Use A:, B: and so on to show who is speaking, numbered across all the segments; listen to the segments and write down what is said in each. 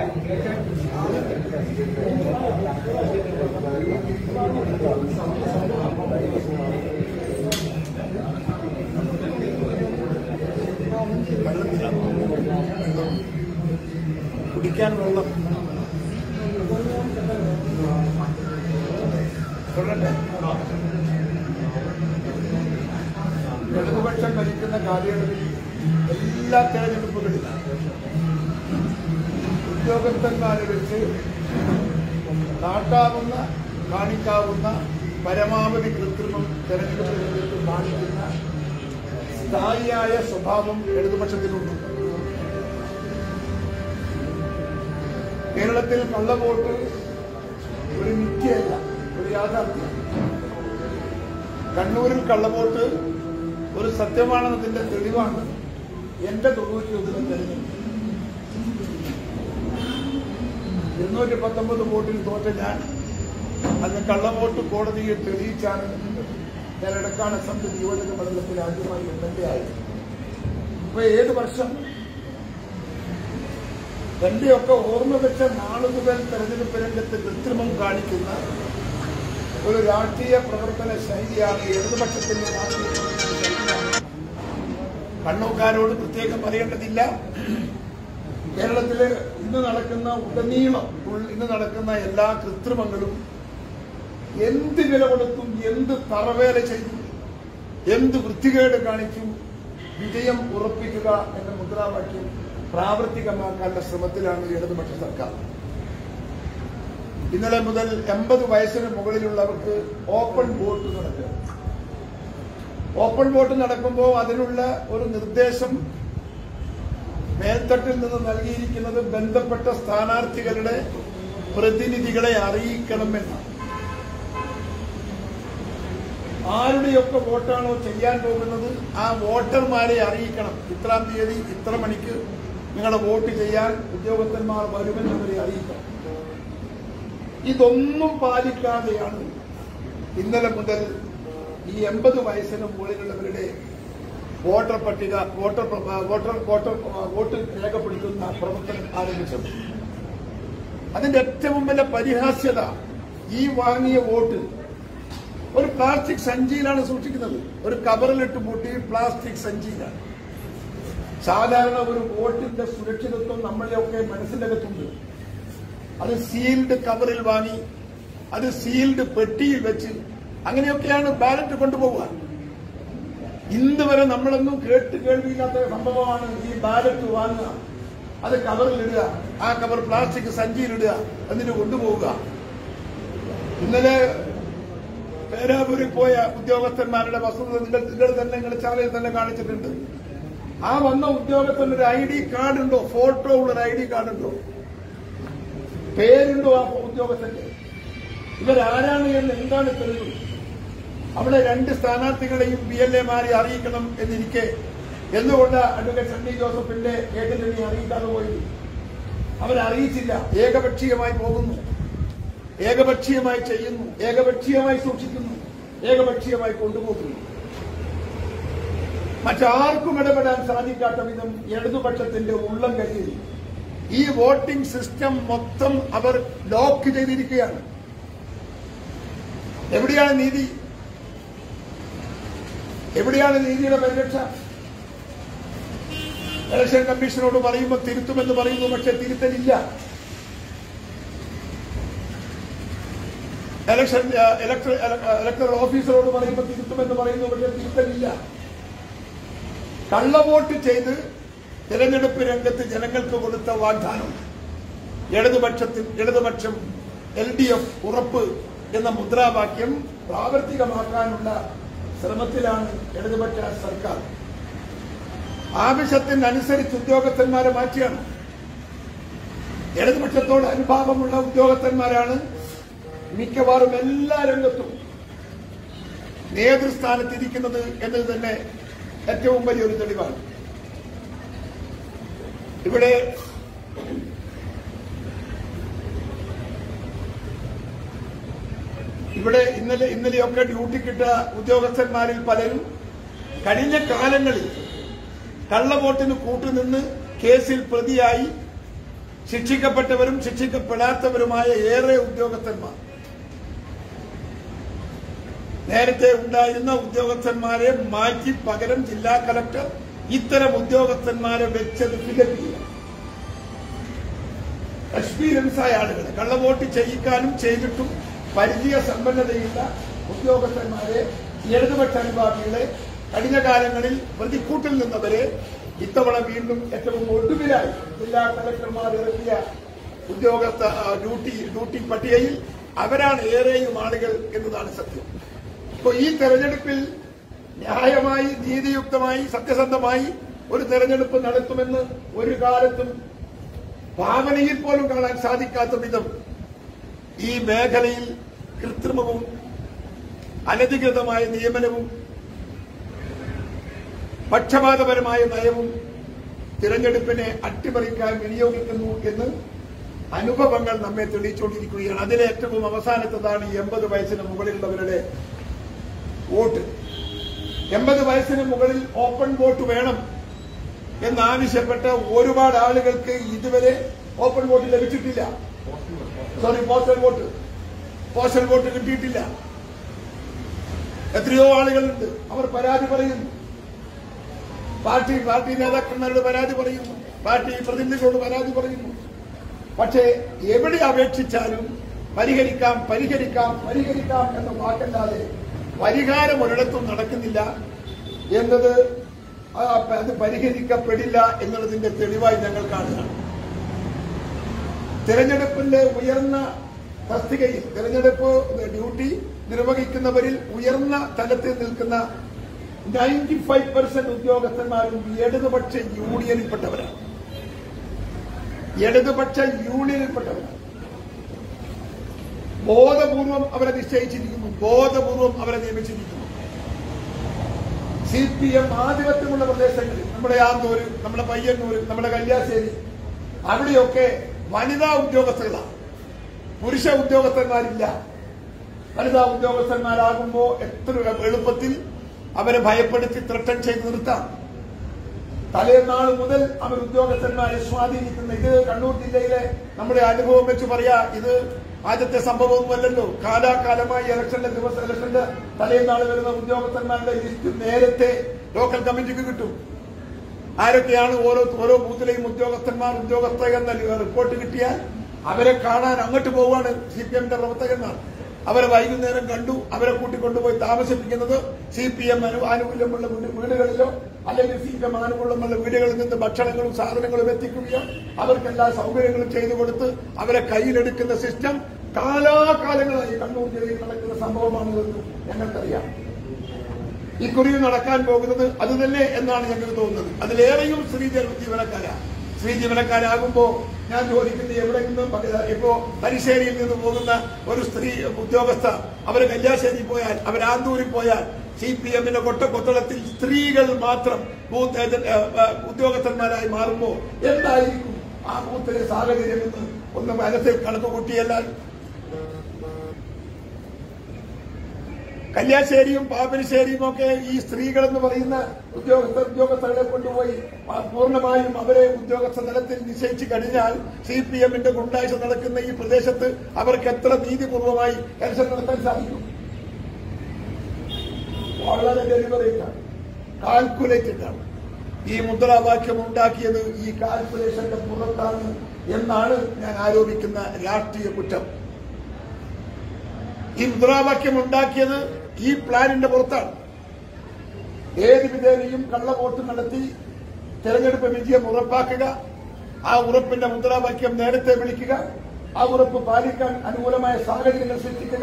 A: കുടിക്കാൻ വെള്ളം തുടരട്ടെ. ഇടതുപക്ഷം ഭരിക്കുന്ന കാലയളവിൽ എല്ലാ തെരഞ്ഞെടുപ്പുകളിലും ഉദ്യോഗസ്ഥന്മാരെ വെച്ച് കാട്ടാവുന്ന കാണിക്കാവുന്ന പരമാവധി കൃത്രിമം തെരഞ്ഞെടുപ്പ് രംഗത്ത് കാണിക്കുന്ന സ്ഥായിയായ സ്വഭാവം ഇടതുപക്ഷത്തിനുണ്ട്. കേരളത്തിൽ കള്ളവോട്ട് ഒരു മിഥ്യയല്ല, ഒരു യാഥാർത്ഥ്യം. കണ്ണൂരിൽ കള്ളവോട്ട് ഒരു സത്യമാണെന്നതിന്റെ തെളിവാണ് എന്റെ 91 തെരഞ്ഞെടുപ്പ്. 219 വോട്ടിൽ തോറ്റ ഞാൻ അന്ന് കള്ളവോട്ട് കോടതിയിൽ തെളിയിച്ചാണ് ഞാൻ എടക്കാട് അസംബ്ലി നിയോജക മണ്ഡലത്തിൽ ആദ്യമായി MLA ആയത്. ഇപ്പൊ ഏത് വർഷം എന്റെയൊക്കെ ഓർമ്മ വെച്ച നാളു മുതൽ തെരഞ്ഞെടുപ്പ് രംഗത്ത് കൃത്രിമം കാണിക്കുന്ന ഒരു രാഷ്ട്രീയ പ്രവർത്തന ശൈലിയാണ് ഇടതുപക്ഷത്തിന്റെ രാഷ്ട്രീയ ശൈലിയാണ്. കണ്ണൂർക്കാരോട് പ്രത്യേകം പറയേണ്ടതില്ല. കേരളത്തില് ഇന്ന് നടക്കുന്ന എല്ലാ കൃത്രിമങ്ങളും എന്ത് വില കൊടുത്തും, എന്ത് തറവേല ചെയ്തു, എന്ത് വൃത്തികേട് കാണിച്ചു വിജയം ഉറപ്പിക്കുക എന്ന മുദ്രാവാക്യം പ്രാവർത്തികമാക്കാനുള്ള ശ്രമത്തിലാണ് ഇടതുപക്ഷ സർക്കാർ. ഇന്നലെ മുതൽ 80 വയസ്സിന് മുകളിലുള്ളവർക്ക് ഓപ്പൺ വോട്ട് നടക്കുക. ഓപ്പൺ വോട്ട് നടക്കുമ്പോൾ അതിനുള്ള ഒരു നിർദ്ദേശം മേൽത്തട്ടിൽ നിന്ന് നൽകിയിരിക്കുന്നത് ബന്ധപ്പെട്ട സ്ഥാനാർത്ഥികളുടെ പ്രതിനിധികളെ അറിയിക്കണമെന്നാണ്. ആരുടെയൊക്കെ വോട്ടാണോ ചെയ്യാൻ പോകുന്നത് ആ വോട്ടർമാരെ അറിയിക്കണം. ഇത്രാം തീയതി ഇത്ര മണിക്ക് നിങ്ങളുടെ വോട്ട് ചെയ്യാൻ ഉദ്യോഗസ്ഥന്മാർ വരുമെന്നവരെ അറിയിക്കണം. ഇതൊന്നും പാലിക്കാതെയാണ് ഇന്നലെ മുതൽ ഈ 80 വയസ്സിന് മുകളിലുള്ളവരുടെ വോട്ടർ പട്ടിക വോട്ട് രേഖപ്പെടുത്തുന്ന പ്രവർത്തനം ആരംഭിച്ചത്. അതിന്റെ ഏറ്റവും വലിയ പരിഹാസ്യത, ഈ വാങ്ങിയ വോട്ട് ഒരു പ്ലാസ്റ്റിക് സഞ്ചിയിലാണ് സൂക്ഷിക്കുന്നത്. ഒരു കവറിലിട്ട് പൂട്ടി പ്ലാസ്റ്റിക് സഞ്ചിയിലാണ്. സാധാരണ ഒരു വോട്ടിന്റെ സുരക്ഷിതത്വം നമ്മളെയൊക്കെ മനസ്സിലകത്തുണ്ട്. അത് സീൽഡ് കവറിൽ വാങ്ങി, അത് സീൽഡ് പെട്ടിയിൽ വെച്ച് അങ്ങനെയൊക്കെയാണ് ബാലറ്റ് കൊണ്ടുപോവുക. ഇന്ന് വരെ നമ്മളൊന്നും കേൾവിയില്ലാത്ത സംഭവമാണ് ഈ ബാലറ്റ് വാങ്ങുക, അത് കവറിലിടുക, ആ കവർ പ്ലാസ്റ്റിക് സഞ്ചിയിലിടുക, എന്നിട്ട് കൊണ്ടുപോവുക. ഇന്നലെ പേരാവൂരിൽ പോയ ഉദ്യോഗസ്ഥന്മാരുടെ വസ്തുത നിങ്ങളുടെ ചാനലിൽ തന്നെ കാണിച്ചിട്ടുണ്ട്. ആ വന്ന ഉദ്യോഗസ്ഥന് ഒരു ID കാർഡുണ്ടോ, ഫോട്ടോ ഉള്ള ഒരു ID കാർഡുണ്ടോ, പേരുണ്ടോ ആ ഉദ്യോഗസ്ഥന്റെ? ഇവരാരാണ് എന്ന് എന്താണ് തെളിവ്? അവിടെ 2 സ്ഥാനാർത്ഥികളെയും PLAമാരെ അറിയിക്കണം എന്നിരിക്കെ എന്തുകൊണ്ട് അഡ്വക്കേറ്റ് സണ്ണി ജോസഫിന്റെ ഏജന്റിനെ അറിയിക്കാതെ പോയി? അവരറിയിച്ചില്ല. ഏകപക്ഷീയമായി പോകുന്നു, ഏകപക്ഷീയമായി ചെയ്യുന്നു, ഏകപക്ഷീയമായി സൂക്ഷിക്കുന്നു, ഏകപക്ഷീയമായി കൊണ്ടുപോകുന്നു. മറ്റാർക്കും ഇടപെടാൻ സാധിക്കാത്ത വിധം ഇടതുപക്ഷത്തിന്റെ ഉള്ളം കയ്യിൽ ഈ വോട്ടിംഗ് സിസ്റ്റം മൊത്തം അവർ ലോക്ക് ചെയ്തിരിക്കുകയാണ്. എവിടെയാണ് നീതി? എവിടെയാണ് നീതിയുടെ പരിരക്ഷ? ഇലക്ഷൻ കമ്മീഷനോട് പറയുമ്പോൾ തിരുത്തുമെന്ന് പറയുന്നു, പക്ഷെ തിരുത്തലില്ല. ഇലക്ടറൽ ഓഫീസറോട് പറയുമ്പോൾ തിരുത്തുമെന്ന് പറയുന്നു, പക്ഷെ തിരുത്തലില്ല. കള്ളവോട്ട് ചെയ്ത് തെരഞ്ഞെടുപ്പ് രംഗത്ത് ജനങ്ങൾക്ക് കൊടുത്ത വാഗ്ദാനം ഇടതുപക്ഷം LDF ഉറപ്പ് എന്ന മുദ്രാവാക്യം പ്രാവർത്തികമാക്കാനുള്ള ശ്രമത്തിലാണ് ഇടതുപക്ഷ സർക്കാർ. ആവശ്യത്തിനനുസരിച്ച് ഉദ്യോഗസ്ഥന്മാരെ മാറ്റിയാണ്. ഇടതുപക്ഷത്തോട് അനുഭാവമുള്ള ഉദ്യോഗസ്ഥന്മാരാണ് മിക്കവാറും എല്ലാ രംഗത്തും നേതൃസ്ഥാനത്തിരിക്കുന്നത് എന്നത് തന്നെ ഏറ്റവും വലിയൊരു തെളിവാണ്. ഇവിടെ ഇന്നലെയൊക്കെ ഡ്യൂട്ടിക്കിട്ട ഉദ്യോഗസ്ഥന്മാരിൽ പലരും കഴിഞ്ഞ കാലങ്ങളിൽ കള്ളവോട്ടിന് കൂട്ടുനിന്ന് കേസിൽ പ്രതിയായി ശിക്ഷിക്കപ്പെട്ടവരും ശിക്ഷിക്കപ്പെടാത്തവരുമായ ഏറെ ഉദ്യോഗസ്ഥന്മാർ, നേരത്തെ ഉണ്ടായിരുന്ന ഉദ്യോഗസ്ഥന്മാരെ മാറ്റി പകരം ജില്ലാ കളക്ടർ ഇത്തരം ഉദ്യോഗസ്ഥന്മാരെ വെച്ചത് ഫിലപ്പില്ല. എക്സ്പീരിയൻസ് ആയ ആളുകളെ കള്ളവോട്ട് ചെയ്യിക്കാനും ചെയ്തിട്ടും പരിചയ സമ്പന്നതയുള്ള ഉദ്യോഗസ്ഥന്മാരെ, ഇടതുപക്ഷ അനുഭാവികളെ, കഴിഞ്ഞ കാലങ്ങളിൽ പ്രതിക്കൂട്ടിൽ നിന്നവരെ ഇത്തവണ വീണ്ടും ഏറ്റവും ഒടുവിലായി ജില്ലാ കളക്ടർമാർ ഇറക്കിയ ഉദ്യോഗസ്ഥ ഡ്യൂട്ടി പട്ടികയിൽ അവരാണ് ഏറെയും ആളുകൾ എന്നതാണ് സത്യം. ഇപ്പോൾ ഈ തെരഞ്ഞെടുപ്പിൽ ന്യായമായി, നീതിയുക്തമായി, സത്യസന്ധമായി ഒരു തെരഞ്ഞെടുപ്പ് നടത്തുമെന്ന് ഒരു കാലത്തും ഭാവനയിൽ പോലും കാണാൻ സാധിക്കാത്ത വിധം ഈ മേഖലയിൽ കൃത്രിമവും അനധികൃതമായ നിയമനവും പക്ഷപാതപരമായ നയവും തിരഞ്ഞെടുപ്പിനെ അട്ടിമറിക്കാൻ വിനിയോഗിക്കുന്നു എന്ന് അനുഭവങ്ങൾ നമ്മെ തെളിയിച്ചുകൊണ്ടിരിക്കുകയാണ്. അതിലെ ഏറ്റവും അവസാനത്തതാണ് 80 വയസ്സിന് മുകളിലുള്ളവരുടെ വോട്ട്. 80 വയസ്സിന് മുകളിൽ ഓപ്പൺ വോട്ട് വേണം എന്നാവശ്യപ്പെട്ട ഒരുപാട് ആളുകൾക്ക് ഇതുവരെ ഓപ്പൺ വോട്ട് ലഭിച്ചിട്ടില്ല. പോസ്റ്റൽ വോട്ട് കിട്ടിയിട്ടില്ല. എത്രയോ ആളുകളുണ്ട്, അവർ പരാതി പറയുന്നു. പാർട്ടി നേതാക്കന്മാരോട് പരാതി പറയുന്നു, പാർട്ടി പ്രതിനിധികളോട് പരാതി പറയുന്നു. പക്ഷേ എവിടെ അപേക്ഷിച്ചാലും പരിഹരിക്കാം എന്ന വാക്കല്ലാതെ പരിഹാരം ഒരിടത്തും നടക്കുന്നില്ല എന്നത് അത് പരിഹരിക്കപ്പെടില്ല എന്നുള്ളതിന്റെ തെളിവായി ഞങ്ങൾ കാണുകയാണ്. തെരഞ്ഞെടുപ്പിന്റെ ഉയർന്ന തസ്തികയിൽ തെരഞ്ഞെടുപ്പ് ഡ്യൂട്ടി നിർവഹിക്കുന്നവരിൽ ഉയർന്ന തലത്തിൽ നിൽക്കുന്ന 95% ഉദ്യോഗസ്ഥന്മാരും ഇടതുപക്ഷ യൂണിയനിൽപ്പെട്ടവരാണ്. ബോധപൂർവം അവരെ നിശ്ചയിച്ചിരിക്കുന്നു, ബോധപൂർവം അവരെ നിയമിച്ചിരിക്കുന്നു. CPM ആധിപത്യമുള്ള പ്രദേശങ്ങളിൽ, നമ്മുടെ ആന്തൂര്, നമ്മുടെ പയ്യന്നൂര്, നമ്മുടെ കല്യാശ്ശേരി, അവിടെയൊക്കെ വനിതാ ഉദ്യോഗസ്ഥകളാണ്, പുരുഷ ഉദ്യോഗസ്ഥന്മാരില്ല. വനിതാ ഉദ്യോഗസ്ഥന്മാരാകുമ്പോ എത്ര എളുപ്പത്തിൽ അവരെ ഭയപ്പെടുത്തി ത്രട്ടൻ ചെയ്ത് നിർത്താം. തലേന്നാൾ മുതൽ അവർ ഉദ്യോഗസ്ഥന്മാരെ സ്വാധീനിക്കുന്ന, ഇത് കണ്ണൂർ ജില്ലയിലെ നമ്മുടെ അനുഭവം വെച്ച് പറയാ, ഇത് ആദ്യത്തെ സംഭവമൊന്നുമല്ലല്ലോ. കാലാകാലമായി ഇലക്ഷന്റെ തലേന്നാൾ വരുന്ന ഉദ്യോഗസ്ഥന്മാരുടെ ലിസ്റ്റ് നേരത്തെ ലോക്കൽ കമ്മിറ്റിക്ക് കിട്ടും. ആരൊക്കെയാണ് ഓരോ ബൂത്തിലെയും ഉദ്യോഗസ്ഥ എന്ന റിപ്പോർട്ട് കിട്ടിയാൽ അവരെ കാണാൻ അങ്ങോട്ട് പോവുകയാണ് CPMന്റെ പ്രവർത്തകന്മാർ. അവരെ വൈകുന്നേരം കണ്ടു, അവരെ കൂട്ടിക്കൊണ്ടുപോയി താമസിപ്പിക്കുന്നത് CPM ആനുകൂല്യമുള്ള വീടുകളിലോ അല്ലെങ്കിൽ CPM ആനുകൂല്യമുള്ള വീടുകളിൽ നിന്ന് ഭക്ഷണങ്ങളും സാധനങ്ങളും എത്തിക്കുകയോ അവർക്കെല്ലാ സൗകര്യങ്ങളും ചെയ്തു കൊടുത്ത് അവരെ കയ്യിലെടുക്കുന്ന സിസ്റ്റം കാലാകാലങ്ങളായി കണ്ണൂർ ജില്ലയിൽ നടക്കുന്ന സംഭവമാണെന്ന് ഞങ്ങൾക്കറിയാം. ഇക്കുറിയിൽ നടക്കാൻ പോകുന്നത് അത് തന്നെ എന്നാണ് ഞങ്ങൾക്ക് തോന്നുന്നത്. അതിലേറെയും സ്ത്രീ ജീവനക്കാരാകുമ്പോ ഞാൻ ചോദിക്കുന്നത്, എവിടെ നിന്നും ഇപ്പോ തലശ്ശേരിയിൽ നിന്ന് പോകുന്ന ഒരു സ്ത്രീ ഉദ്യോഗസ്ഥ അവര് കല്യാശ്ശേരി പോയാൽ, അവർ ആന്തൂരിൽ പോയാൽ, CPMന്റെ കൊത്തളത്തിൽ സ്ത്രീകൾ മാത്രം ബൂത്ത് ഉദ്യോഗസ്ഥന്മാരായി മാറുമ്പോ എന്തായിരിക്കും ആ ബൂത്തിലെ സാഹചര്യം എന്ന് ഒന്ന് മനസ്സിൽ കണക്ക് കൂട്ടിയല്ലാൽ. കല്യാശ്ശേരിയും പാപ്പനശ്ശേരിയും ഒക്കെ ഈ സ്ത്രീകളെന്ന് പറയുന്ന ഉദ്യോഗസ്ഥരെ കൊണ്ടുപോയി പൂർണ്ണമായും അവരെ ഉദ്യോഗസ്ഥ തലത്തിൽ നിശ്ചയിച്ചു കഴിഞ്ഞാൽ CPMന്റെ ഗുണ്ടാഴ്ച നടക്കുന്ന ഈ പ്രദേശത്ത് അവർക്ക് എത്ര നീതിപൂർവമായി കർശനം നടത്താൻ സാധിക്കും? വളരെ ഡെലിവറിയിട്ടാണ്, കാൽക്കുലേറ്റഡാണ്. ഈ മുദ്രാവാക്യം ഉണ്ടാക്കിയത് ഈ കാൽക്കുലേഷന്റെ പുറത്താണ് എന്നാണ് ഞാൻ ആരോപിക്കുന്ന രാഷ്ട്രീയ കുറ്റം. ഈ മുദ്രാവാക്യം ഉണ്ടാക്കിയത് ഈ പ്ലാനിന്റെ പുറത്താണ്. ഏത് വിധേനയും കള്ളവോട്ട് നടത്തി തെരഞ്ഞെടുപ്പ് വിജയം ഉറപ്പാക്കുക, ആ ഉറപ്പിന്റെ മുദ്രാവാക്യം നേരത്തെ വിളിക്കുക, ആ ഉറപ്പ് പാലിക്കാൻ അനുകൂലമായ സാഹചര്യങ്ങൾ സൃഷ്ടിക്കുക,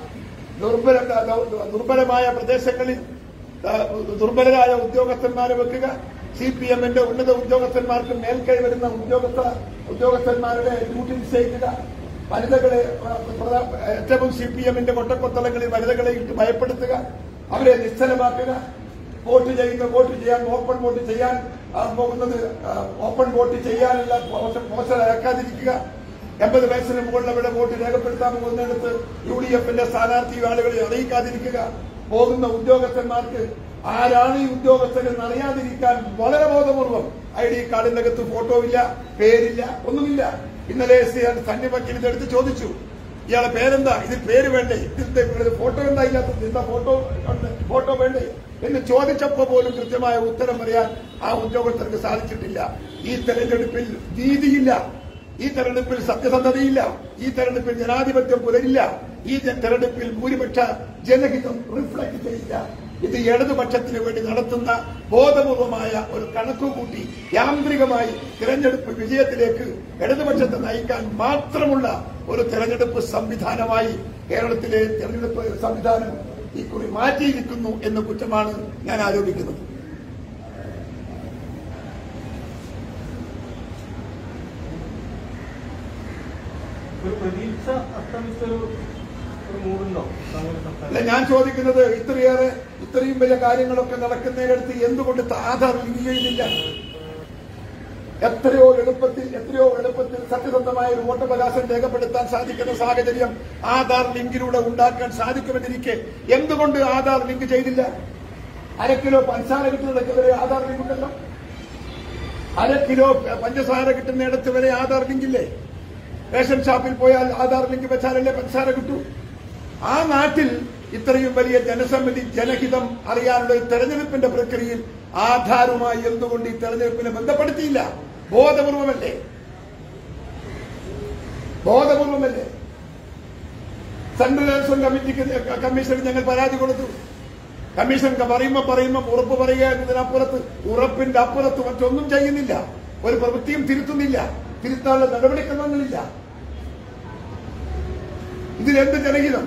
A: ദുർബലമായ പ്രദേശങ്ങളിൽ ദുർബലരായ ഉദ്യോഗസ്ഥന്മാരെ വെക്കുക, CPMന്റെ ഉന്നത ഉദ്യോഗസ്ഥന്മാർക്ക് മേൽക്കൈ വരുന്ന ഉദ്യോഗസ്ഥന്മാരുടെ ഡ്യൂട്ടി നിശ്ചയിക്കുക, വനിതകളെ ഏറ്റവും CPMന്റെ കൊട്ടക്കൊത്തളങ്ങളിൽ വനിതകളെ ഇട്ട് ഭയപ്പെടുത്തുക, അവരെ നിശ്ചലമാക്കുക, വോട്ട് ചെയ്യാൻ ഓപ്പൺ വോട്ട് ചെയ്യാൻ പോകുന്നത് ഓപ്പൺ വോട്ട് ചെയ്യാനുള്ള പോസ്റ്റർ അയക്കാതിരിക്കുക, 80 വയസ്സിന് മുകളിലവരുടെ വോട്ട് രേഖപ്പെടുത്താൻ പോകുന്നിടത്ത് UDFന്റെ സ്ഥാനാർത്ഥി ആളുകളെ അറിയിക്കാതിരിക്കുക, പോകുന്ന ഉദ്യോഗസ്ഥന്മാർക്ക് ആരാണ് ഈ ഉദ്യോഗസ്ഥരെന്ന് അറിയാതിരിക്കാൻ വളരെ ബോധപൂർവം ID കാർഡിന്റെ അകത്ത് ഫോട്ടോ ഇല്ല, പേരില്ല, ഒന്നുമില്ല. ഇന്നലെ സണ്ണി വക്കീൽ ഇതെടുത്ത് ചോദിച്ചു, ഇയാളെ പേരെന്താ, ഇതിൽ പേര് വേണ്ടേ, ഇതിന്റെ ഫോട്ടോ എന്താ ഇല്ലാത്തത്, എന്താ ഫോട്ടോ വേണ്ടേ എന്ന് ചോദിച്ചപ്പോ പോലും കൃത്യമായ ഉത്തരം പറയാൻ ആ ഉദ്യോഗസ്ഥർക്ക് സാധിച്ചിട്ടില്ല. ഈ തെരഞ്ഞെടുപ്പിൽ നീതിയില്ല, ഈ തെരഞ്ഞെടുപ്പിൽ സത്യസന്ധതയില്ല, ഈ തെരഞ്ഞെടുപ്പിൽ ജനാധിപത്യം പുലരില്ല, ഈ തെരഞ്ഞെടുപ്പിൽ ഭൂരിപക്ഷ ജനഹിതം റിഫ്ലക്ട് ചെയ്യില്ല. ഇത് ഇടതുപക്ഷത്തിന് വേണ്ടി നടത്തുന്ന ബോധപൂർവമായ ഒരു കണക്കുകൂട്ടി യാന്ത്രികമായി തിരഞ്ഞെടുപ്പ് വിജയത്തിലേക്ക് ഇടതുപക്ഷത്തെ നയിക്കാൻ മാത്രമുള്ള ഒരു തെരഞ്ഞെടുപ്പ് സംവിധാനമായി കേരളത്തിലെ തെരഞ്ഞെടുപ്പ് സംവിധാനം ഇക്കുറി മാറ്റിയിരിക്കുന്നു എന്ന കുറ്റമാണ് ഞാൻ ആരോപിക്കുന്നത്. അല്ല, ഞാൻ ചോദിക്കുന്നത് ഇത്രയും വലിയ കാര്യങ്ങളൊക്കെ നടക്കുന്നതിനടുത്ത് എന്തുകൊണ്ട് ആധാർ ലിങ്ക് ചെയ്യുന്നില്ല? എത്രയോ എളുപ്പത്തിൽ സത്യസന്ധമായ ഒരു വോട്ടവകാശം രേഖപ്പെടുത്താൻ സാധിക്കുന്ന സാഹചര്യം ആധാർ ലിങ്കിലൂടെ ഉണ്ടാക്കാൻ സാധിക്കുമെന്നിരിക്കെ എന്തുകൊണ്ട് ആധാർ ലിങ്ക് ചെയ്തില്ല? 1 കിലോ പഞ്ചസാര കിട്ടുന്നിടത്ത് വരെ ആധാർ ലിങ്ക് ഉണ്ടല്ലോ. 1 കിലോ പഞ്ചസാര കിട്ടുന്നിടത്ത് വരെ ആധാർ ലിങ്കില്ലേ? റേഷൻ ഷാപ്പിൽ പോയാൽ ആധാർ ലിങ്ക് വെച്ചാലല്ലേ പഞ്ചസാര കിട്ടൂ. ആ നാട്ടിൽ ഇത്രയും വലിയ ജനസമിതി ജനഹിതം അറിയാനുള്ള തെരഞ്ഞെടുപ്പിന്റെ പ്രക്രിയയിൽ ആധാറുമായി എന്തുകൊണ്ട് ഈ തെരഞ്ഞെടുപ്പിനെ ബന്ധപ്പെടുത്തിയില്ല? ബോധപൂർവമല്ലേ? സെൻട്രൽ ഇലക്ഷൻ കമ്മീഷന് ഞങ്ങൾ പരാതി കൊടുത്തു. കമ്മീഷൻ പറയുമ്പോ ഉറപ്പ് പറയുക എന്നതിനപ്പുറത്ത് ഉറപ്പിന്റെ അപ്പുറത്ത് മറ്റൊന്നും ചെയ്യുന്നില്ല. ഒരു പ്രവൃത്തിയും തിരുത്തുന്നില്ല, തിരുത്താനുള്ള നടപടിക്രമങ്ങളില്ല. ഇതിലെന്ത് ജനഹിതം?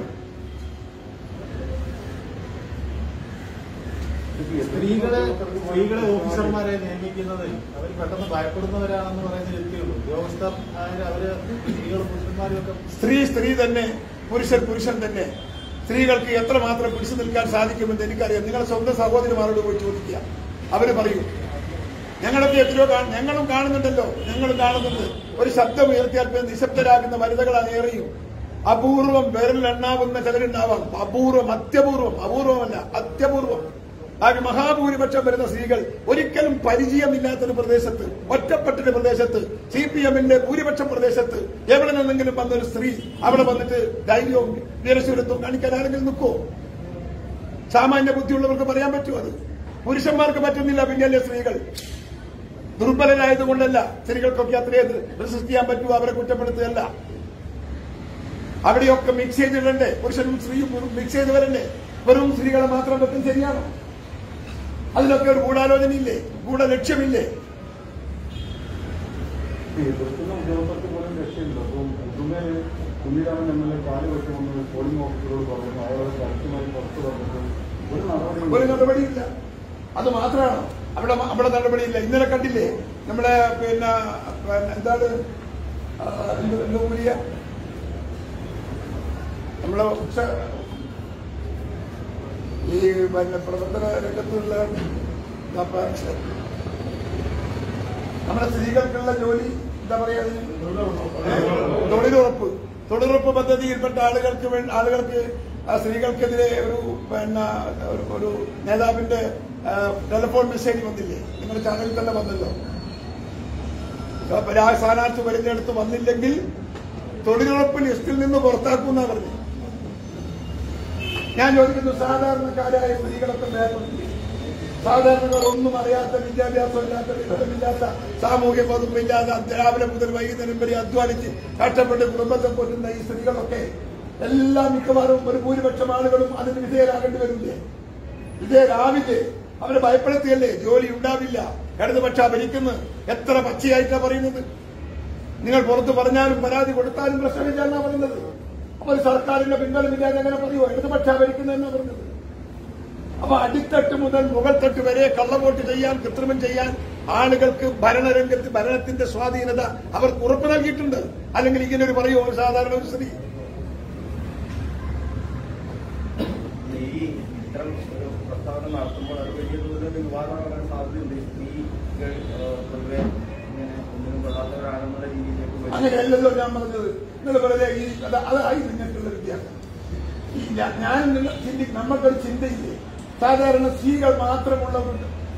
B: സ്ത്രീകളെ ഓഫീസർമാരെ നിയമിക്കുന്നത് അവർ പെട്ടെന്ന് ഭയപ്പെടുന്നവരാണെന്ന് പറയുന്ന വ്യക്തിയുള്ളൂ. ഉദ്യോഗസ്ഥർ അവര് സ്ത്രീകളും പുരുഷന്മാരും ഒക്കെ
A: സ്ത്രീ തന്നെ, പുരുഷൻ തന്നെ. സ്ത്രീകൾക്ക് എത്രമാത്രം പിടിച്ചു നിൽക്കാൻ സാധിക്കുമെന്ന് എനിക്കറിയാം. നിങ്ങളുടെ സ്വന്തം സഹോദരിമാരോട് പോയി ചോദിക്കുക, അവര് പറയൂ. ഞങ്ങളൊക്കെ എത്രയോ ഞങ്ങളും കാണുന്നുണ്ടല്ലോ, ഞങ്ങളും കാണുന്നുണ്ട്. ഒരു ശബ്ദം ഉയർത്തിയാൽ നിശബ്ദരാകുന്ന വനിതകളാണ് ഏറെയും. അപൂർവം വിരലിലെണ്ണാവുന്ന ചിലരുണ്ടാവാം. അപൂർവമല്ല, അത്യപൂർവം. മഹാഭൂരിപക്ഷം വരുന്ന സ്ത്രീകൾ ഒരിക്കലും പരിചയമില്ലാത്തൊരു പ്രദേശത്ത്, ഒറ്റപ്പെട്ടൊരു പ്രദേശത്ത്, CPM-ന്റെ ഭൂരിപക്ഷം പ്രദേശത്ത് എവിടെ നിന്നെങ്കിലും വന്നൊരു സ്ത്രീ അവിടെ വന്നിട്ട് ധൈര്യവും വീരശൂരത്വവും കാണിക്കാൻ ആരെങ്കിലും നിൽക്കുമോ? സാമാന്യ ബുദ്ധിയുള്ളവർക്ക് പറയാൻ പറ്റുമോ? അത് പുരുഷന്മാർക്ക് പറ്റുന്നില്ല. പിന്നെയല്ലേ സ്ത്രീകൾ ദുർബലരായതുകൊണ്ടല്ല. സ്ത്രീകൾക്കൊക്കെ അത്രയും റെസിസ്റ്റ് ചെയ്യാൻ പറ്റുമോ? അവരെ കുറ്റപ്പെടുത്തുകയല്ല. അവിടെയൊക്കെ മിക്സ് ചെയ്തിടണ്ടേ? പുരുഷനും സ്ത്രീയും മിക്സ് ചെയ്ത് വരണ്ടേ? വെറും സ്ത്രീകളെ മാത്രം വെക്കും ശരിയാണോ? അതിലൊക്കെ ഒരു ഗൂഢാലോചനയില്ലേ? ഗൂഢലക്ഷ്യമില്ലേ?
C: ഉദ്യോഗസ്ഥർക്ക് പോലും രക്ഷയില്ല. അപ്പം പൊതുവെ കുഞ്ഞിരാമൻ MLA പാല് വെക്കുമെന്ന് പോളിംഗ് ഓഫീസറോട് പറഞ്ഞു. അയാളെ കറക്റ്റുമായി പുറത്തു പറഞ്ഞിട്ട് ഒരു
A: നടപടിയില്ല. അത് മാത്രമാണോ? അവിടെ നടപടിയില്ല. ഇന്നലെ കണ്ടില്ലേ നമ്മളെ എന്താണ് നമ്മളെ ഈ പ്രവർത്തന രംഗത്തുള്ള നമ്മുടെ സ്ത്രീകൾക്കുള്ള ജോലി എന്താ പറയാ, തൊഴിലുറപ്പ് പദ്ധതിയിൽപ്പെട്ട ആളുകൾക്ക് സ്ത്രീകൾക്കെതിരെ ഒരു നേതാവിന്റെ ടെലിഫോൺ മെസ്സേജ് വന്നില്ലേ? നിങ്ങളുടെ ചാനലിൽ തന്നെ വന്നല്ലോ. സ്ഥാനാർത്ഥി വരുന്നിടത്ത് വന്നില്ലെങ്കിൽ തൊഴിലുറപ്പ് ലിസ്റ്റിൽ നിന്ന് പുറത്താക്കുമെന്നാ പറഞ്ഞു. ഞാൻ ചോദിക്കുന്നു, സാധാരണക്കാരായ സ്ത്രീകളൊക്കെ ഭയപ്പെടുത്തി, സാധാരണക്കാർ ഒന്നും അറിയാത്ത, വിദ്യാഭ്യാസമില്ലാത്ത, വിവരമില്ലാത്ത, സാമൂഹ്യ വകുപ്പില്ലാതെ രാവിലെ മുതൽ വൈകുന്നേരം വരെ അധ്വാനിച്ച് കഷ്ടപ്പെട്ട് കുടുംബത്തെ പോറ്റുന്ന ഈ സ്ത്രീകളൊക്കെ എല്ലാ മിക്കവാറും ഒരു ഭൂരിപക്ഷം ആളുകളും അതിന് വിധേയരാകേണ്ടി വരില്ലേ? വിധേയരാവില്ലേ? അവരെ ഭയപ്പെടുത്തിയല്ലേ? ജോലി ഉണ്ടാവില്ല, ഇടതുപക്ഷ ഭരിക്കുന്നു. എത്ര പച്ചയായിട്ടാ പറയുന്നത്? നിങ്ങൾ പുറത്ത് പറഞ്ഞാലും പരാതി കൊടുത്താലും പ്രശ്നമില്ല എന്നാ പറയുന്നത്. അപ്പൊ സർക്കാരിന്റെ പിൻബലമില്ലാതെ എങ്ങനെ പറയുമോ? ഇടതുപക്ഷ ഭരിക്കുന്നതെന്നാ പറഞ്ഞത്. അപ്പൊ അടിത്തട്ട് മുതൽ മുകൾത്തട്ട് വരെ കള്ളവോട്ട് ചെയ്യാൻ, കൃത്രിമം ചെയ്യാൻ ആളുകൾക്ക് ഭരണരംഗത്ത് ഭരണത്തിന്റെ സ്വാധീനത അവർക്ക് ഉറപ്പ് നൽകിയിട്ടുണ്ട്. അല്ലെങ്കിൽ ഇങ്ങനെ ഒരു പറയുമോ ഒരു സാധാരണ ഒരു സ്ത്രീ?
B: പ്രസ്താവന നടത്തുമ്പോൾ അത് വലിയ തോതിൽ വിവാദമാകാൻ സാധ്യതയുണ്ട്. സ്ത്രീകൾ പൊതുവെ ഇങ്ങനെ ഒന്നിനും പെടാത്തവരാണെന്നുള്ള രീതിയിലേക്ക്
A: അങ്ങനെയല്ലല്ലോ ഞാൻ പറഞ്ഞത്. നിങ്ങൾ വെറുതെ അതായി നിങ്ങൾക്കുള്ള വ്യത്യാസം. നമ്മൾക്കൊരു ചിന്തയില്ലേ? സാധാരണ സ്ത്രീകൾ മാത്രമുള്ള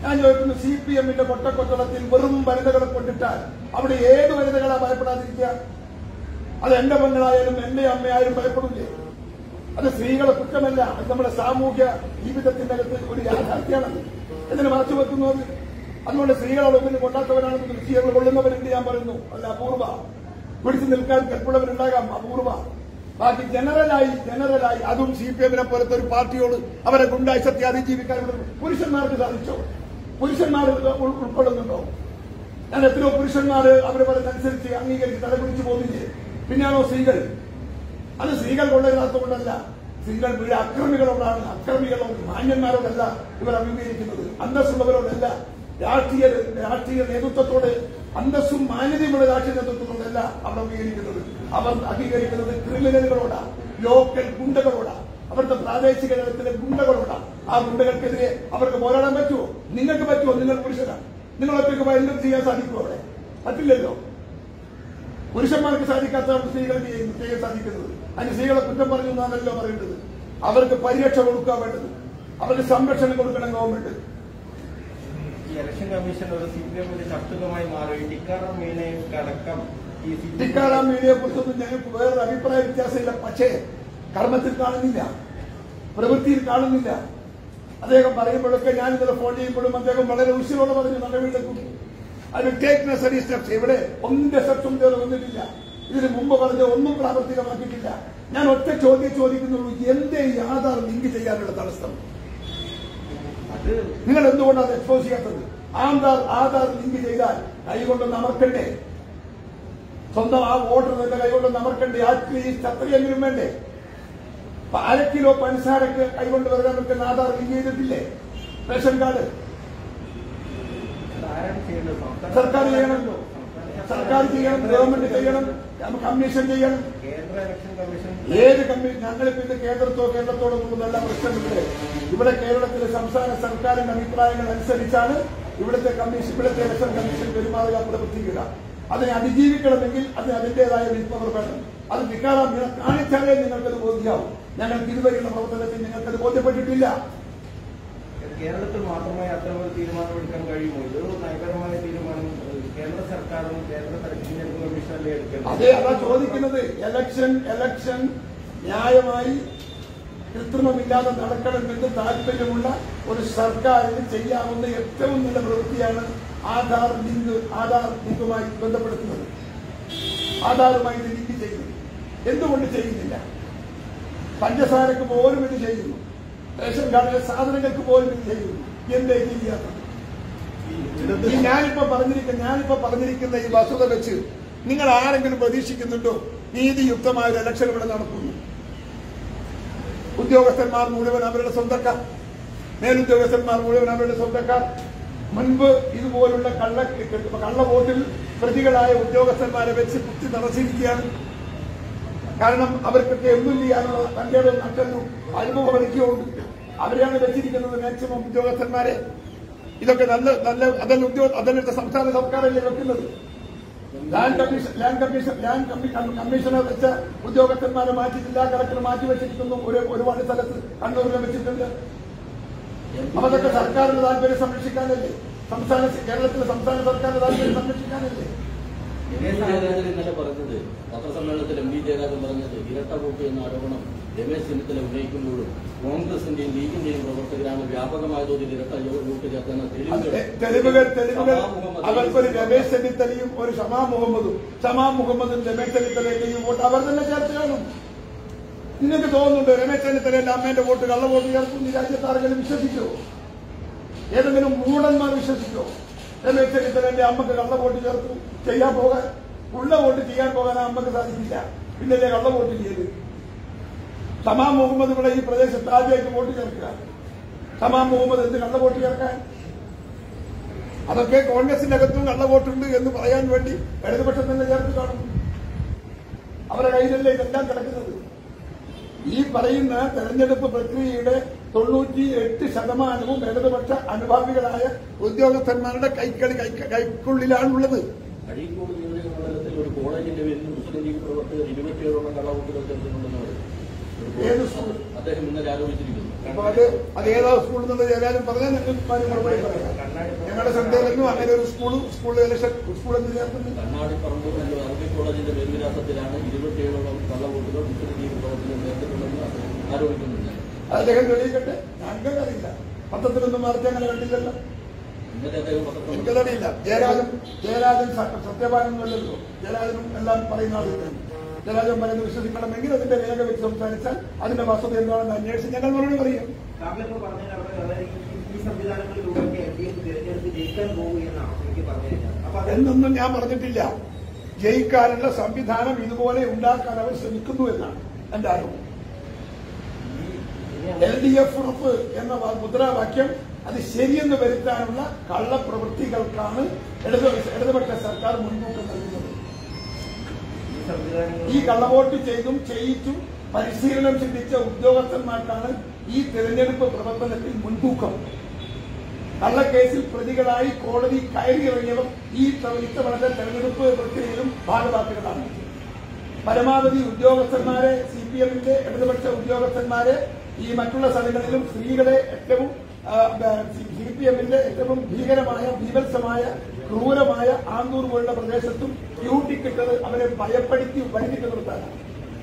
A: ഞാൻ ചോദിക്കുന്നു, CPM-ന്റെ കൊട്ടക്കൊത്തളത്തിൽ വെറും വനിതകളെ കൊണ്ടിട്ടാൽ അവിടെ ഏത് വനിതകളാ ഭയപ്പെടാതിരിക്കുക? അത് എന്റെ പെങ്ങളായാലും എന്റെ അമ്മയായാലും ഭയപ്പെടില്ലേ? അത് സ്ത്രീകളെ കുറ്റമല്ല, അത് നമ്മുടെ സാമൂഹ്യ ജീവിതത്തിന്റെ അകത്ത് ഒരു യാഥാർത്ഥ്യമാണ്. എന്തിനു മറച്ചു വെക്കുന്നത്? അതുകൊണ്ട് സ്ത്രീകളെ ഒന്നിനും കൊണ്ടാത്തവരാണെന്ന് സ്ത്രീകൾ കൊള്ളുന്നവരുണ്ട് ഞാൻ പറയുന്നു. അല്ല, അപൂർവ. പിടിച്ചു നിൽക്കാൻ കൽപ്പുള്ളവരുണ്ടാകാം, അപൂർവ. ബാക്കി ജനറലായി അതും CPM-നെ പോലത്തെ ഒരു പാർട്ടിയോട് അവരെ ഗുണ്ടായിസത്തെ അതിജീവിക്കാൻ പുരുഷന്മാർക്ക് സാധിച്ചോ? പുരുഷന്മാർ ഉൾക്കൊള്ളുന്നുണ്ടോ? ഞാൻ എത്രയോ പുരുഷന്മാർ അവർ പറയുന്നതനുസരിച്ച് അംഗീകരിച്ച് തലപിടിച്ചു പോകുന്നില്ലേ? പിന്നെയാണോ സ്ത്രീകൾ? അത് സ്ത്രീകൾ കൊള്ളരുതാത്തതുകൊണ്ടല്ല, സ്ത്രീകൾ വീട് അക്രമികളോടാണ്, അക്രമികളോട് മാന്യന്മാരോടല്ല ഇവർ അഭിമുഖീകരിക്കുന്നത്, അന്തസ്സുള്ളവരോടല്ല, രാഷ്ട്രീയ നേതൃത്വത്തോട് അന്തസ്സും മാന്യതയുമുള്ള രാഷ്ട്രീയ നേതൃത്വത്തോടല്ല അവർ അംഗീകരിക്കുന്നത്. അവർ അംഗീകരിക്കുന്നത് ക്രിമിനലുകളോടാണ്, ലോക്കൽ ഗുണ്ടകളോടാണ്, അവരുടെ പ്രാദേശിക തലത്തിലെ ഗുണ്ടകളോടാണ്. ആ ഗുണ്ടകൾക്കെതിരെ അവർക്ക് പോരാടാൻ പറ്റുമോ? നിങ്ങൾക്ക് പറ്റുമോ? നിങ്ങൾ പുരുഷനാണ്, നിങ്ങൾ ഒറ്റയ്ക്ക് എന്തും ചെയ്യാൻ സാധിക്കുമോ? അവിടെ പറ്റില്ലല്ലോ. പുരുഷന്മാർക്ക് സാധിക്കാത്തതാണ് സ്ത്രീകൾക്ക് ചെയ്യാൻ സാധിക്കുന്നത്. അതിന് സ്ത്രീകളെ കുറ്റം പറഞ്ഞു എന്നാണല്ലോ പറയേണ്ടത്. അവർക്ക് പരിരക്ഷ കൊടുക്കാൻ വേണ്ടത്, അവർക്ക് സംരക്ഷണം കൊടുക്കണം ഗവൺമെന്റ്.
B: ഇലക്ഷൻ കമ്മീഷൻ ഒരു CPM-ന്റെ ചട്ടുകമായി മാറി. ടിക്കാറാം മീണയൊക്കെ അടക്കം
A: ടിക്കാറാം മീണയെ കുറിച്ചൊന്നും ഞങ്ങൾക്ക് വേറൊരു അഭിപ്രായ വ്യത്യാസമില്ല. പക്ഷേ കർമ്മത്തിൽ കാണുന്നില്ല, പ്രവൃത്തിയിൽ കാണുന്നില്ല. അദ്ദേഹം പറയുമ്പോഴൊക്കെ ഞാൻ ഇന്നലെ ഫോൺ ചെയ്യുമ്പോഴും അദ്ദേഹം വളരെ ഉശിരോടെ പറഞ്ഞു നടപടിയെടുക്കും. അത് ടേക്ക് നെസറി സ്റ്റെപ്സ്. ഇവിടെ ഒന്നിന്റെ സ്റ്റെപ്സും ഇതുവരെ വന്നിട്ടില്ല. ഇതിന് മുമ്പ് പറഞ്ഞ ഒന്നും പ്രാവർത്തികമാക്കിയിട്ടില്ല. ഞാൻ ഒറ്റ ചോദ്യം ചോദിക്കുന്നുള്ളൂ, എന്തേ ഈ ആധാർ ലിങ്ക് ചെയ്യാനുള്ള തടസ്സം? നിങ്ങൾ എന്തുകൊണ്ടാണ് അത് എക്സ്പോസ് ചെയ്യാത്തത്? ആധാർ ലിങ്ക് ചെയ്താൽ കൈകൊണ്ടൊന്ന് അമർക്കണ്ടേ? സ്വന്തം ആ വോട്ടർ എന്റെ കൈകൊണ്ടൊന്ന് അമർക്കണ്ടേ? അറ്റ്ലീസ്റ്റ് അത്രയെങ്കിലും വേണ്ടേ? 1/2 കിലോ പഞ്ചസാരക്ക് കൈകൊണ്ട് വരാൻ പറ്റുന്ന ആധാർ ലിങ്ക് ചെയ്തിട്ടില്ലേ? റേഷൻ കാർഡ് സർക്കാർ ചെയ്യണമല്ലോ. സർക്കാർ ചെയ്യണം, ഗവൺമെന്റ് ചെയ്യണം, കമ്മീഷൻ ചെയ്യണം. ഏത് കമ്മീഷൻ? ഞങ്ങളിപ്പോ ഇത് കേന്ദ്രത്തോടൊന്നും നല്ല പ്രശ്നമില്ല. ഇവിടെ കേരളത്തിലെ സംസ്ഥാന സർക്കാരിന്റെ അഭിപ്രായങ്ങൾ അനുസരിച്ചാണ് ഇവിടുത്തെ ഇലക്ഷൻ കമ്മീഷൻ പെരുമാറുക, പ്രവർത്തിക്കുക. അതിനെ അതിജീവിക്കണമെങ്കിൽ അതിന് അതിന്റേതായ വിൽപ്പവർ വേണം. അത് ടിക്കാറാം മീണ കാണിച്ചാലേ നിങ്ങൾക്കത് ബോധ്യമാവും. ഞങ്ങൾക്ക് ഇതുവരെയുള്ള പ്രവർത്തനത്തിൽ നിങ്ങൾക്കത് ബോധ്യപ്പെട്ടിട്ടില്ല.
B: കേരളത്തിൽ മാത്രമായി അത്തരമൊരു തീരുമാനമെടുക്കാൻ കഴിയുമോ? ഇതൊരു നയപരമായ തീരുമാനം കേന്ദ്ര സർക്കാരും കേന്ദ്ര തെരഞ്ഞെടുപ്പ് കമ്മീഷനല്ലേ എടുക്കുന്നത്?
A: അതെ, അതാ ചോദിക്കുന്നത്. ഇലക്ഷൻ ന്യായമായി കൃത്രിമമില്ലാതെ നടക്കണമെന്ന് താല്പര്യമുള്ള ഒരു സർക്കാരിന് ചെയ്യാവുന്ന ഏറ്റവും നല്ല പ്രവൃത്തിയാണ് ആധാർ ലിങ്കുമായി ബന്ധപ്പെടുത്തുന്നത്. ആധാറുമായി ഇത് ലിങ്ക് ചെയ്യുന്നത് എന്തുകൊണ്ട് ചെയ്യുന്നില്ല? പഞ്ചസാരക്ക് പോലും ഇത് ചെയ്യുന്നു, റേഷൻ കാർഡിലെ സാധനങ്ങൾക്ക് പോലും ഇത് ചെയ്യുന്നു. എന്തേ ചെയ്യാത്തത്? ഞാനിപ്പോ പറഞ്ഞിരിക്കുന്ന ഈ വസ്തുത വെച്ച് നിങ്ങൾ ആരെങ്കിലും പ്രതീക്ഷിക്കുന്നുണ്ടോ നീതിയുക്തമായ ഒരു ഇലക്ഷൻ ഇവിടെ നടക്കുന്നു? ഉദ്യോഗസ്ഥന്മാർ മുഴുവൻ അവരുടെ സ്വന്തക്കാർ, മേലുദ്യോഗസ്ഥന്മാർ മുഴുവൻ അവരുടെ സ്വന്തക്കാർ. മുൻപ് ഇതുപോലുള്ള കള്ള വോട്ടിൽ പ്രതികളായ ഉദ്യോഗസ്ഥന്മാരെ വെച്ച് കുത്തി നിറച്ചിരിക്കുകയാണ്. കാരണം അവർക്കൊക്കെ എന്തും ചെയ്യാനുള്ള തന്റെ നട്ടലും അനുഭവം എനിക്കുണ്ട്. അവരെയാണ് വെച്ചിരിക്കുന്നത് മാക്സിമം ഉദ്യോഗസ്ഥന്മാരെ. ഇതൊക്കെ അതല്ല സംസ്ഥാന സർക്കാരല്ലേ വെക്കുന്നത്? കമ്മീഷണർ വെച്ച ഉദ്യോഗസ്ഥന്മാരെ മാറ്റി ജില്ലാ കളക്ടർ മാറ്റിവെച്ചിരിക്കുന്നു. ഒരുപാട് സ്ഥലത്ത് കണ്ണൂരിനെ വെച്ചിട്ടുണ്ട്. അതൊക്കെ സർക്കാരിന്റെ താല്പര്യം സംരക്ഷിക്കാനല്ലേ? കേരളത്തിലെ സംസ്ഥാന സർക്കാരിന്റെ താല്പര്യം സംരക്ഷിക്കാനല്ലേ?
D: ഇന്നലെ പറഞ്ഞത് പത്രസമ്മേളനത്തിൽ MD ജയരാജൻ പറഞ്ഞത് ഇരട്ട വോട്ട് എന്ന ആരോപണം രമേശ് ചെന്നിത്തല ഉന്നയിക്കുമ്പോഴും കോൺഗ്രസിന്റെയും ലീഗിന്റെയും പ്രവർത്തകരാണ് വ്യാപകമായ തോതിൽ ഇരട്ട വോട്ട് ചേർക്കുന്ന
A: തെളിവുകൾ അവർക്കൊരു രമേശ് ചെന്നിത്തലയും ഒരു ഷമാ മുഹമ്മദും രമേശ് ചെന്നിത്തലയുടെയും വോട്ട് അവർ തന്നെ ചേർത്ത് കാണും. നിങ്ങൾക്ക് തോന്നുന്നുണ്ടോ രമേശ് ചെന്നിത്തലയുടെ അമ്മേന്റെ വോട്ട് കള്ളവോട്ട് ചേർക്കും? ഈ രാജ്യത്ത് ആരെങ്കിലും വിശ്വസിച്ചോ? ഏതെങ്കിലും മൂടന്മാർ വിശ്വസിച്ചോ? രമേശ് ചെന്നിത്തലന്റെ അമ്മക്ക് കള്ളവോട്ട് ചേർത്തു ചെയ്യാൻ പോകാൻ? ഉള്ള വോട്ട് ചെയ്യാൻ പോകാൻ ആ അമ്മക്ക് സാധിക്കില്ല. പിന്നല്ലേ കള്ളവോട്ട് ചെയ്ത്? തമാം മുഹമ്മദ് ഇവിടെ ഈ പ്രദേശത്ത് ആദ്യമായിട്ട് വോട്ട് ചേർക്കുക. തമാം മുഹമ്മദ് എന്ത് കള്ളവോട്ട് ചേർക്കാൻ? അതൊക്കെ കോൺഗ്രസിന്റെ അകത്തും കള്ളവോട്ടുണ്ട് എന്ന് പറയാൻ വേണ്ടി ഇടതുപക്ഷം തന്നെ ചേർത്ത് കാണും. അവരുടെ കയ്യിലല്ലേ ഇതെല്ലാം കിടക്കുന്നത്. ഈ പറയുന്ന തെരഞ്ഞെടുപ്പ് പ്രക്രിയയുടെ 98% ഇടതുപക്ഷ അനുഭാവികളായ ഉദ്യോഗസ്ഥന്മാരുടെ കൈക്കുള്ളിലാണുള്ളത്.
D: അഴീക്കോട് നിയോജക മണ്ഡലത്തിൽ ഒരു കോളേജിന്റെ പേരിൽ മുസ്ലിം ലീഗ് പ്രവർത്തകർ 27 കള്ളവോട്ടുകൾ ചേർത്തിട്ടുണ്ടെന്ന് അദ്ദേഹം ഇന്നലെ ആരോപിച്ചിരിക്കുന്നു.
A: അപ്പൊ അത് ഏതാ സ്കൂൾ എന്നുള്ളത് ഏതായാലും പറഞ്ഞാൽ നിങ്ങൾക്ക് മറുപടി പറയാം. ഞങ്ങളുടെ ശ്രദ്ധയിലെന്നും അങ്ങനെ ഒരു സ്കൂൾ ഇലക്ഷൻ സ്കൂൾ എന്ന് ചേർക്കുന്നത്
D: കണ്ണാടിപ്പറമ്പ് അറബി കോളേജിന്റെ മേൽവിലാസത്തിലാണ് 27ഓളം കള്ളവോട്ടുകൾ വിശ്വജീവി പ്രവർത്തനം ചേർത്തിട്ടുണ്ടെന്ന് ആരോപിക്കുന്നുണ്ട്.
A: അദ്ദേഹം തെളിയിക്കട്ടെ. ഞങ്ങൾക്കറിയില്ല, പത്രത്തിലൊന്നും വാർത്ത അങ്ങനെ കണ്ടില്ലല്ലോ, എനിക്കതറിയില്ല. ജയരാജൻ സത്യവാനൊന്നുമല്ലല്ലോ. ജയരാജനും എല്ലാം പറയുന്ന ആളുകൾ. ജയരാജൻ പറയുന്നത് വിശ്വസിക്കണമെങ്കിൽ അതിന്റെ രേഖ വെച്ച് സംസാരിച്ചാൽ അതിന്റെ വസ്തുത എന്താണെന്ന് അന്വേഷിച്ച് ഞങ്ങൾ മറുപടി പറയും. എന്നൊന്നും ഞാൻ പറഞ്ഞിട്ടില്ല. ജയിക്കാനുള്ള സംവിധാനം ഇതുപോലെ ഉണ്ടാക്കാൻ അവർ ശ്രമിക്കുന്നു എന്നാണ് എന്റെ ആരോപണം. LDF ഉറപ്പ് എന്ന മുദ്രാവാക്യം അത് ശരിയെന്ന് വരുത്താനുള്ള കള്ളപ്രവൃത്തികൾക്കാണ് ഇടതുപക്ഷ സർക്കാർ മുൻതൂക്കം നൽകുന്നത്. ഈ കള്ളവോട്ട് ചെയ്തും ചെയ്യിച്ചും പരിശീലനം സിദ്ധിച്ച ഉദ്യോഗസ്ഥന്മാർക്കാണ് ഈ തെരഞ്ഞെടുപ്പ് പ്രവർത്തനത്തിൽ മുൻതൂക്കം. കള്ളക്കേസിൽ പ്രതികളായി കോടതി കയറിയിറങ്ങിയവർ ഈ ഇത്തവണത്തെ തെരഞ്ഞെടുപ്പ് പ്രക്രിയയിലും ഭാഗവാക്കുകളാണ്. പരമാവധി ഉദ്യോഗസ്ഥന്മാരെ CPMന്റെ ഇടതുപക്ഷ ഉദ്യോഗസ്ഥന്മാരെ ഈ മറ്റുള്ള സ്ഥലങ്ങളിലും സ്ത്രീകളെ ഏറ്റവും CPMന്റെ ഏറ്റവും ഭീകരമായ ബീഭത്സമായ ക്രൂരമായ ആന്തൂർ പോലുള്ള പ്രദേശത്തും ഡ്യൂട്ടിക്കിട്ടത് അവരെ ഭയപ്പെടുത്തി വരുത്തിട്ട് നിർത്താനാണ്.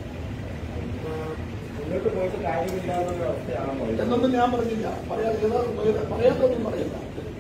A: എന്നൊന്നും ഞാൻ പറഞ്ഞില്ല. പറയാത്തൊന്നും പറയില്ല.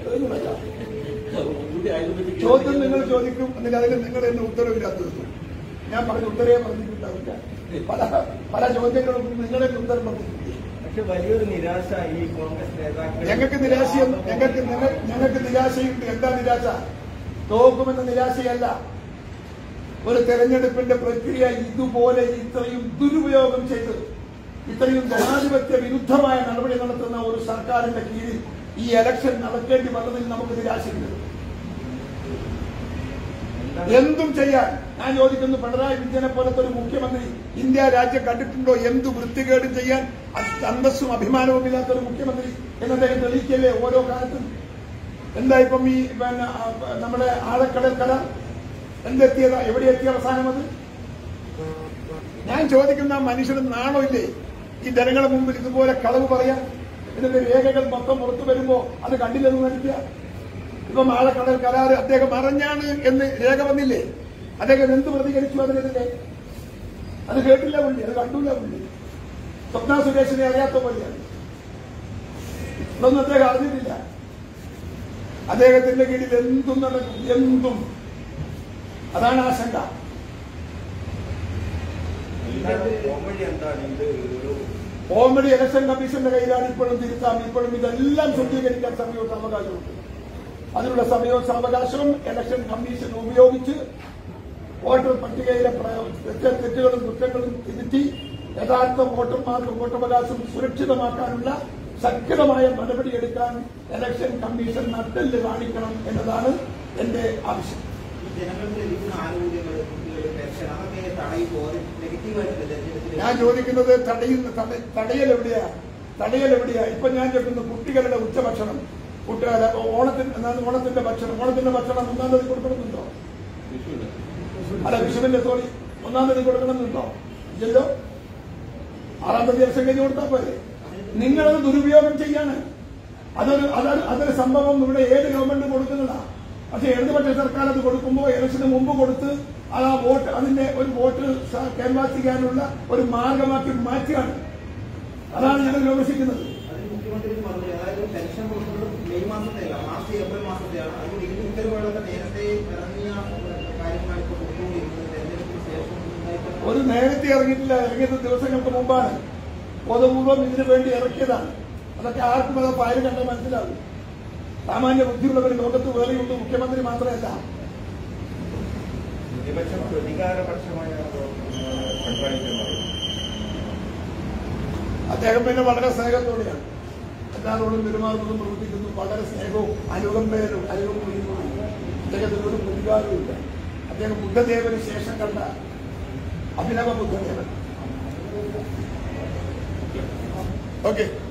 A: ചോദ്യം നിങ്ങൾ ചോദിക്കും എന്നിട്ട് അതിന് നിങ്ങൾ എന്നെ ഉത്തരവില്ലാത്തത് ഞാൻ പറഞ്ഞ ഉത്തരവേ പറഞ്ഞിട്ടുണ്ടാവില്ല. പല ചോദ്യങ്ങളും നിങ്ങളെ ഉത്തരം പറഞ്ഞിട്ടുണ്ട്.
B: പക്ഷെ വലിയൊരു നിരാശ ഈ കോൺഗ്രസ് നേതാക്കൾ
A: ഞങ്ങൾക്ക് നിരാശയുണ്ട്. എന്താ നിരാശ? തോക്കുമെന്ന നിരാശയല്ല. ഒരു തെരഞ്ഞെടുപ്പിന്റെ പ്രക്രിയ ഇതുപോലെ ഇത്രയും ദുരുപയോഗം ചെയ്ത് ഇത്രയും ജനാധിപത്യ വിരുദ്ധമായ നടപടി നടത്തുന്ന ഒരു സർക്കാരിന്റെ കീഴിൽ ഈ ഇലക്ഷൻ നടക്കേണ്ടി വന്നതിൽ നമുക്ക് നിരാശയുണ്ട്. എന്തും ചെയ്യാൻ ഞാൻ ചോദിക്കുന്നു. പിണറായി വിജയനെ പോലത്തെ ഒരു മുഖ്യമന്ത്രി ഇന്ത്യ രാജ്യം കണ്ടിട്ടുണ്ടോ? എന്ത് വൃത്തികേടും ചെയ്യാൻ അന്തസ്സും അഭിമാനവും ഇല്ലാത്ത ഒരു മുഖ്യമന്ത്രി എന്നദ്ദേഹം തെളിയിക്കല്ലേ ഓരോ കാലത്തും. എന്താ ഇപ്പം ഈ നമ്മുടെ ആഴക്കടൽ കല എന്തെത്തിയതാ? എവിടെ എത്തിയ അവസാനം അത്? ഞാൻ ചോദിക്കുന്ന മനുഷ്യന് നാണോ ഇല്ലേ ഈ ജനങ്ങളുടെ മുമ്പിൽ ഇതുപോലെ കളവ് പറയാൻ? ഇതിന്റെ രേഖകൾ മൊത്തം പുറത്തു വരുമ്പോ അത് കണ്ടില്ലെന്ന് നടിക്കുക. ഇപ്പം ആഴക്കടൽ കരാറ് അദ്ദേഹം അറിഞ്ഞാണ് എന്ന് രേഖ വന്നില്ലേ? അദ്ദേഹം എന്ത് പ്രതികരിച്ചു അതിനെതിരെ? അത് കേട്ടില്ല പുള്ളി, അത് കണ്ടില്ല പുള്ളി. സ്വപ്ന സുരേഷിനെ അറിയാത്ത പോലെയാണ്. ഇതൊന്നും അദ്ദേഹം അറിഞ്ഞിട്ടില്ല. അദ്ദേഹത്തിന്റെ കീഴിൽ എന്തും നടക്കും, എന്തും. അതാണ് ആശങ്ക. കോമഡി ഇലക്ഷൻ കമ്മീഷന്റെ കയ്യിലാണ്. ഇപ്പോഴും തിരുത്താം, ഇപ്പോഴും ഇതെല്ലാം ശുദ്ധീകരിക്കാൻ സമയത്ത് അവകാശമുണ്ട്. അതിനുള്ള സമയവകാശവും ഇലക്ഷൻ കമ്മീഷൻ ഉപയോഗിച്ച് വോട്ടർ പട്ടികയിലെ തെറ്റുകളും കുറ്റങ്ങളും തിരുത്തി യഥാർത്ഥ വോട്ടർമാർക്ക് വോട്ടവകാശം സുരക്ഷിതമാക്കാനുള്ള ശക്തമായ നടപടിയെടുക്കാൻ ഇലക്ഷൻ കമ്മീഷൻ നട്ടെല്ല് കാണിക്കണം എന്നതാണ് എന്റെ ആവശ്യം. ഞാൻ ചോദിക്കുന്നത് തടയൽ എവിടെയാ? ഇപ്പൊ ഞാൻ ചോദിക്കുന്നു കുട്ടികളുടെ ഉച്ചഭക്ഷണം, ഓണത്തിന്റെ ഭക്ഷണം 1-ാം തീയതി കൊടുക്കണമെന്നുണ്ടോ? അല്ല, വിഷുവിന്റെ തോണി 1-ാം തീയതി കൊടുക്കണമെന്നുണ്ടോ? ഇല്ലല്ലോ. 6-ാം തീയതി ദിവസം കഴിഞ്ഞ് കൊടുത്താൽ പോലെ. നിങ്ങളത് ദുരുപയോഗം ചെയ്യാണ്. അതൊരു സംഭവം ഇവിടെ ഏത് ഗവൺമെന്റ് കൊടുക്കുന്നതാണ്. പക്ഷെ ഇടതുപക്ഷ സർക്കാർ അത് കൊടുക്കുമ്പോൾ ഇലക്ഷന് മുമ്പ് കൊടുത്ത് ആ വോട്ട് അതിന്റെ ഒരു വോട്ട് ക്യാൻവാസ് ചെയ്യാനുള്ള ഒരു മാർഗമാക്കി മാറ്റുകയാണ്. അതാണ് ഞങ്ങൾ വിമർശിക്കുന്നത്.
B: മുഖ്യമന്ത്രി പറഞ്ഞു, അതായത് പെൻഷൻ കൊടുക്കുന്നത് മെയ് മാസത്തെയല്ല, മാർച്ച് ഏപ്രിൽ മാസത്തെയാണ്. അത് ഇതിന് ഉത്തരവുകളൊക്കെ നേരത്തെ ഇറങ്ങിയ കാര്യങ്ങളാണ് ഇപ്പോൾ കൊടുത്തുകൊണ്ടിരിക്കുന്നത്. തെരഞ്ഞെടുപ്പിന് ശേഷം
A: ഒരു നേരത്തെ ഇറങ്ങിയിട്ടില്ല, ഇറങ്ങിയത് ദിവസങ്ങൾക്ക് മുമ്പാണ്. ബോധപൂർവം ഇതിനു വേണ്ടി ഇറക്കിയതാണ്. അതൊക്കെ ആർക്കും അത് ഫയൽ കണ്ടാൽ മനസ്സിലാവും. സാമാന്യ ബുദ്ധിയുള്ളവർ ലോകത്ത് വേറെയുണ്ട്, മുഖ്യമന്ത്രി മാത്രമല്ല.
B: പ്രതിപക്ഷം പ്രതികാരപക്ഷമായ
A: അദ്ദേഹം പിന്നെ വളരെ സ്നേഹത്തോടെയാണ് എല്ലാവരോടും പെരുമാറുന്നതും പ്രവർത്തിക്കുന്നു. വളരെ സ്നേഹവും അനുകമ്പയും അദ്ദേഹത്തിന് ഒരു പ്രതികാരവുമില്ല. അദ്ദേഹം ബുദ്ധദേവന് ശേഷം കണ്ട അഭിനവ ബുദ്ധദേവൻ. ഓക്കെ.